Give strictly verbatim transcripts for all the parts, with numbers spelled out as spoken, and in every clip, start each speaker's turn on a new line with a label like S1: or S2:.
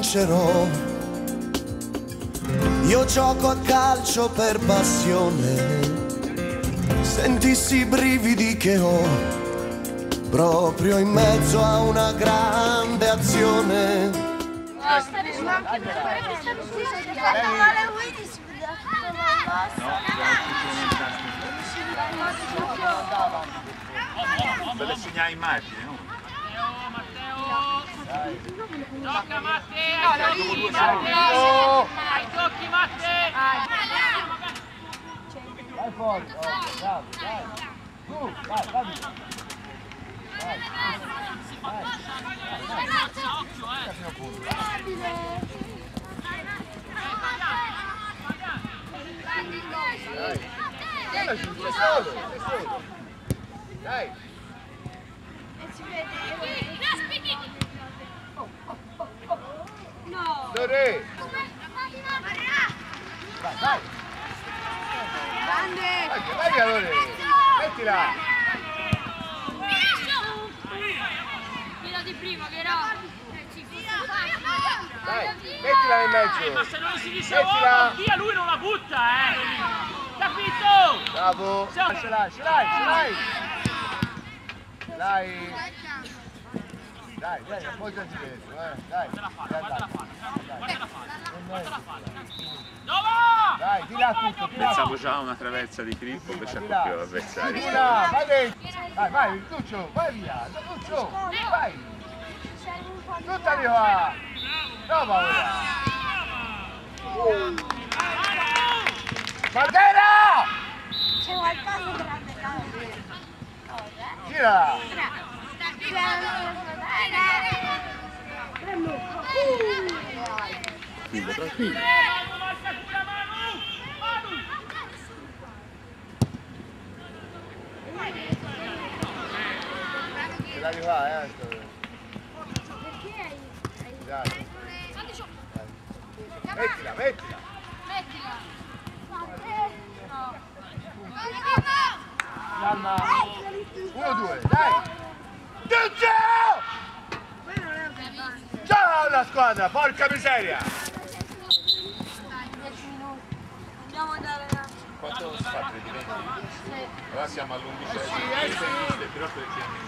S1: vincerò. Io gioco a calcio per passione, sentissi i brividi che ho proprio in mezzo a una grande azione.
S2: Per segnare immagini, no?
S3: Gioca Matteo, ai tocchi Matteo, ai tocchi Matteo.
S4: Vai fuori, oh, bravo, dai. Tu, vai, vai. Vai. Dai. Dai. Dore. Vai, vai.
S5: Grande.
S4: Vai, vai, Dore. Mettila.
S5: Quella di prima che era.
S4: Dai, mettila nel mezzo.
S3: Ma se non si dice uomo, via lui non la butta, eh. Capito?
S4: Bravo. Ce l'hai, ce l'hai, ce l'hai. Dai. Dai, dai, appoggiati dentro, eh. Dai.
S3: Guarda la palla, guarda la palla, guarda la palla, guarda la palla. Dove?
S4: Dai, di là tutto, di là.
S2: Pensavo già a una traversa di Filippo, invece ha più avversari.
S4: Di là, vai dentro. Vai, vai, Tuccio, vai via. Tuccio, vai. Tutta di qua. Prova ora. Bandera!
S5: C'è qualcosa grande.
S4: Gira.
S2: Tranquillo, tranquillo.
S4: Ce l'hai qua, eh. Dai. Mettila, mettila. Calma. Uno, due, dai. Tuccio! Ciao la squadra, porca miseria!
S5: Andiamo ad andare là.
S2: Quanto si fa? tre di venti? Ora siamo all'undicesimo. Però per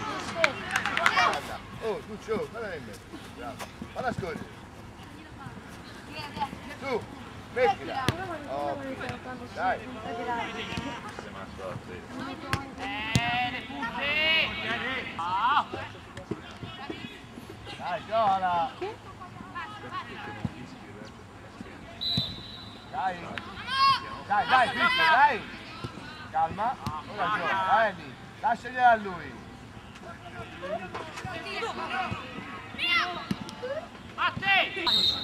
S4: Oh, Tuccio, guarda nel mezzo. Bravo. Falla scorrere. Tu, mettila. Oh, dai.
S3: Eh, le putte! Ah!
S4: Dai, gioca. Dai. Dai, dai, Pippo, dai. Calma. Ora gioca, dai lì. Lasciagliela a lui.
S3: A te!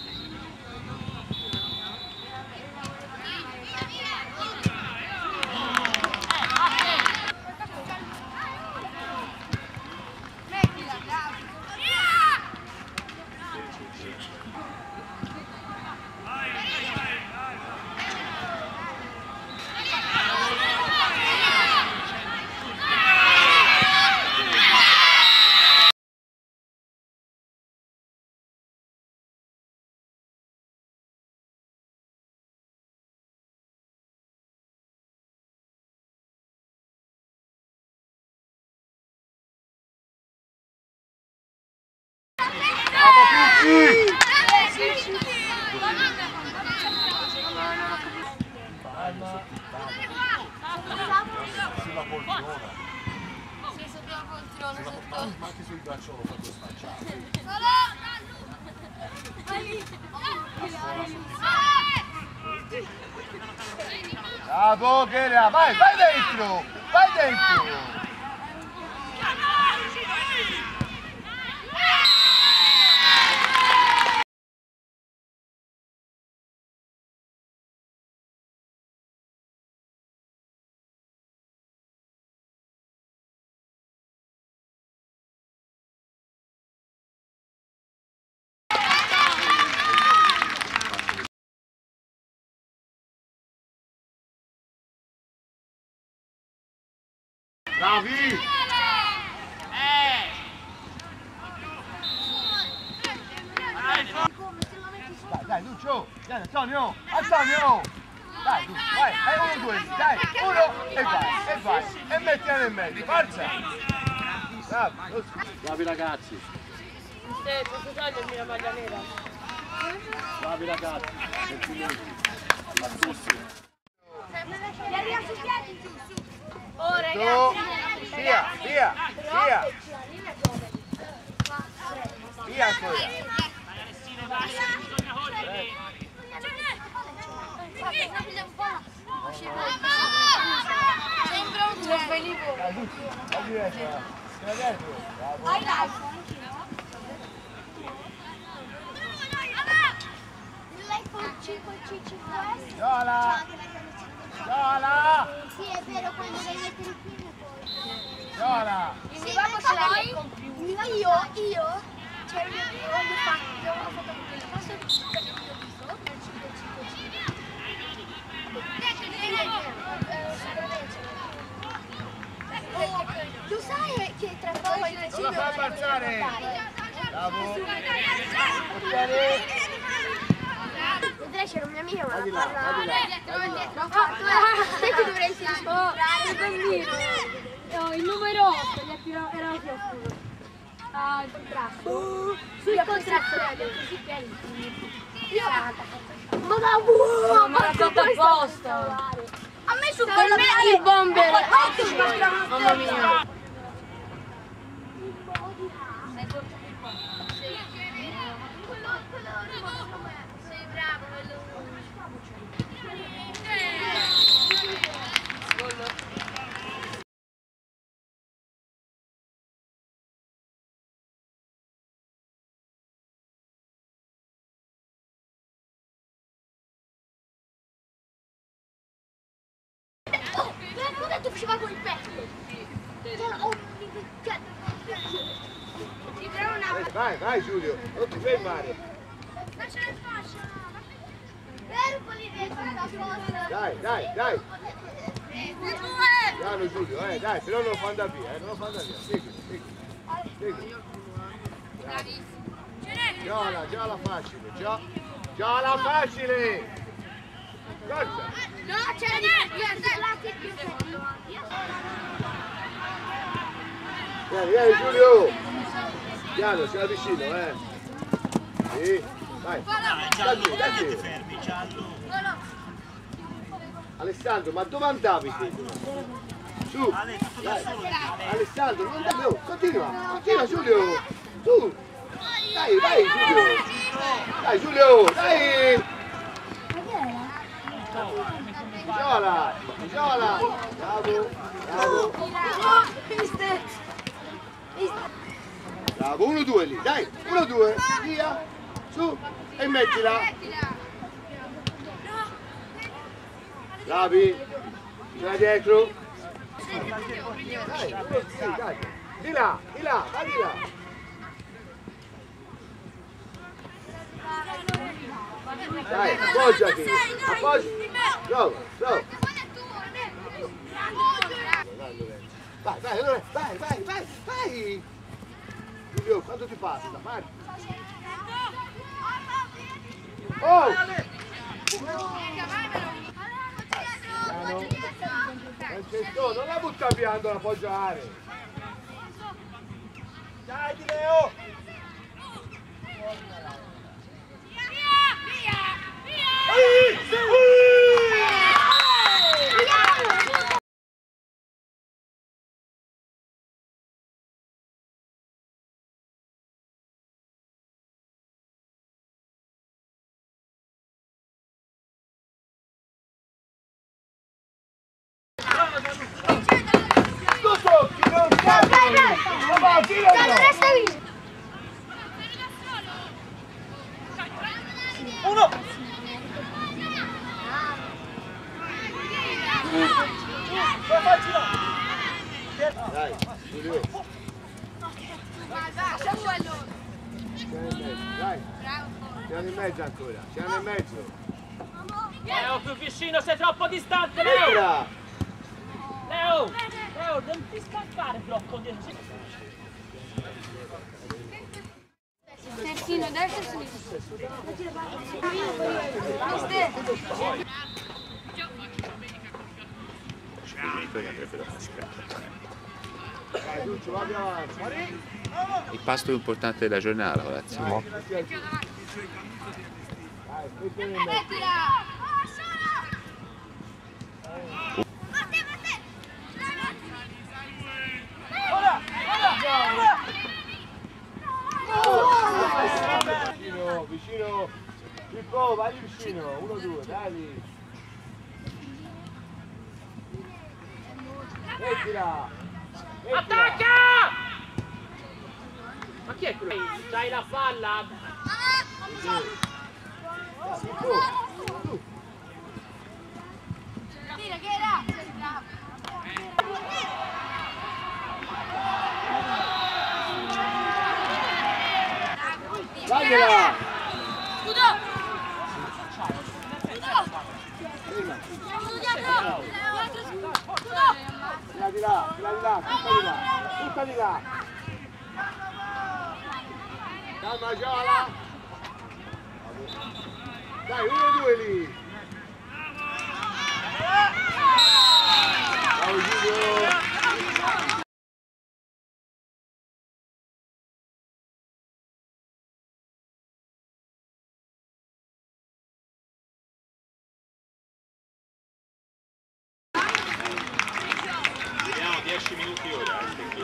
S4: Sulla poltrona.
S5: Sì, sulla poltrona sotto.
S4: Ma anche sul braccio l'ho fatto spacciare. Bravo, Chela, vai, vai dentro! Vai dentro! Bravi!
S3: Eh!
S5: Come se lo
S4: dai, Lucio, dai, Antonio, Antonio! Dai, Lucio, vai, vai, uno, due, dai, uno, e vai, e vai, e mettila nel mezzo, forza! Bravo,
S2: bravi ragazzi!
S5: Sì, posso togliermi la maglia nera?
S2: Bravi ragazzi, complimenti a tutti.
S5: Oh ragazzi!
S4: Via, via, via! Via ancora!
S5: Sembra un velivolo.
S4: Dai, Lucio, vai dietro, vai dietro, bravo!
S5: Hai l'iPhone? L'iPhone cinque C cinque S?
S4: Giola! Giola!
S5: Sì, è vero, quando devi mettere il primo poi.
S4: Giola!
S5: Sì, ma poi io, io, cioè io quando ho fatto, ho fatto quello, posso dire che io ho visto nel cinque cinque C. Lo sai che tra poi il
S4: Non la fa abbassare! Bravo!
S5: Vedrai c'era un mio amico, ma
S4: Vai di
S5: la
S4: là,
S5: palla
S4: vai di là,
S5: dietro,
S4: vai di là.
S5: dietro, ho fatto, sai che dovrei essere scontrare, bambino.
S6: No, il numero otto gli era era più oscuro. Ah, il contrasto.
S5: Sul contratto era così pieno. Io ma da buono,
S6: Ma l'ha fatto apposta.
S5: A me su
S6: Per me il bomber. Mamma mia.
S5: Sei bravo, oh, mi hanno detto che si va con il petto. Oh, mi però una...
S4: Vai, vai Giulio, non ti fermare!
S5: Lascia il fascio. Vero Polivetti,
S4: Dai, dai, dai! Piano Giulio, eh, dai, però non lo fa andare via, eh, non lo fa andare via, seguilo, seguilo, seguilo. Giola, giola facile, gio, giola facile! Forza!
S5: no, c'è di lati più
S4: Vieni, vieni Giulio! Piano, ce la vicino, eh! Sì, vai! Dai, dai, dai. Alessandro, ma dove andavi tu? Su! Dai. Alessandro, non andavi, oh, continua! Continua Giulio! Tu! Dai, vai Giulio! Dai Giulio, dai! Giola! Giola! Bravo! Bravo! Bravo, uno due lì, dai! Uno due, via! Su! E mettila! Bravi! Ce l'hai dietro! Dai, sì, dai! Di là, di là, vai di là! Dai, appoggiati! Appoggiati! Bravo, bravo! Vai, vai, allora, vai, vai, vai, vai! Giulio, quanto ti passa? Vai! Oh! Francesco, non la butta via, non la appoggiare! Dai, di Leo! Tu tocchi, non tocchi! Ma tira! Uno! Dai, Giulio. Dai, siamo in mezzo ancora, siamo in mezzo.
S3: Leo, più vicino, sei troppo distante, Leo!
S4: Ora!
S3: Leo! Leo, non ti staccare troppo dietro.
S6: Terzino, destra e sinistra.
S2: Il pasto più importante della giornata, ragazzi. No.
S4: Vicino, vicino, Pippo, vai vicino, uno, due, dai. Mettila!
S3: Attacca! Ma chi è quello? C'hai la palla?
S4: Pippo, tu.
S5: Tira, che era?
S4: Dagliela!
S5: Scudo! Scudo! Scudo dietro! Scudo!
S4: Tira di là, tira di là, tutta di là, tutta di là! Calma Giola! Dai, uno due lì! Ciao Giulio!
S2: Vediamo dieci minuti ora.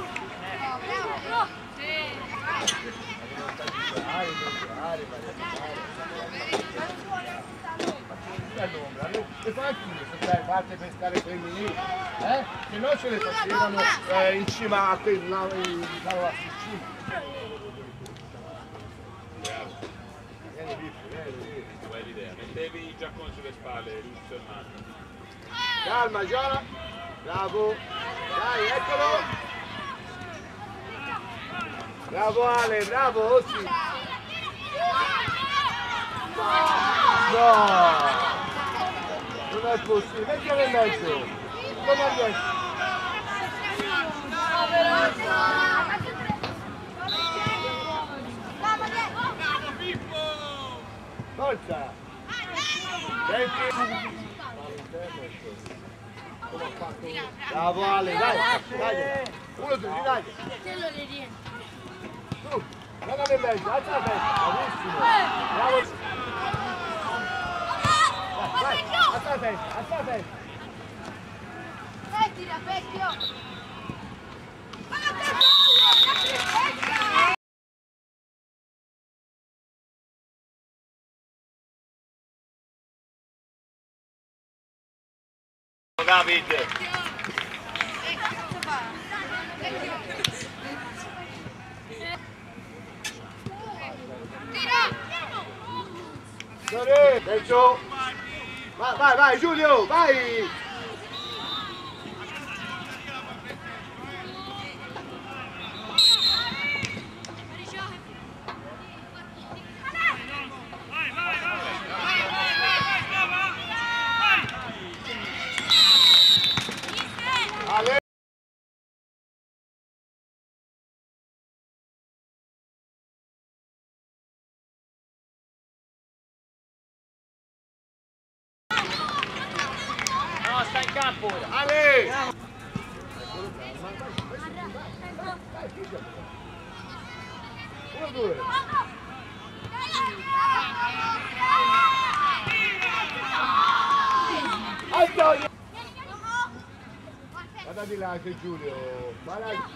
S4: Le macchine sono fatte per stare quelli lì, eh? Se no ce le facevano eh, in cima a quella in cima. Vieni Pippo, vieni, vieni.
S2: Qual è l'idea? Mettevi i giacconi sulle spalle, Russo e Marco.
S4: Calma Giola, bravo, dai eccolo, bravo Ale, bravo Ossi. No, non è possibile, mettilo in mezzo, come riesci? Forza, senti. Bravo Ale, dai, dai, uno, due, dai.
S5: Te lo rientro.
S4: Tu, guarda nel mezzo, alza la testa, bravissimo. Bravo. Vai, alza la testa, alza la testa.
S5: Mettila, vecchio!
S4: David. Tira! Dentro! Vai, vai, vai, Giulio, vai! Ale!
S3: No, sta in campo ora.
S4: Ale! Uno, due. Alto! Guarda di là anche Giulio. Vai là.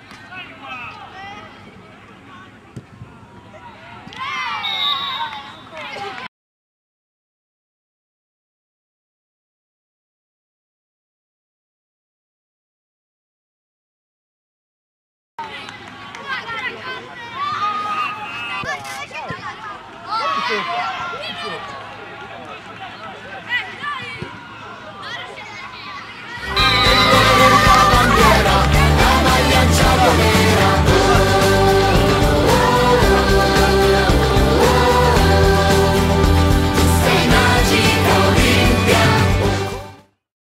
S4: Vai.